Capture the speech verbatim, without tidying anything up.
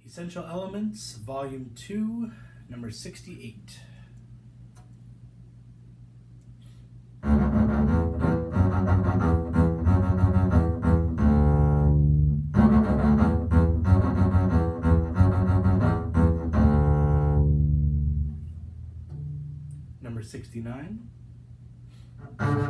Essential Elements, Volume two, number sixty-eight. Number sixty-nine.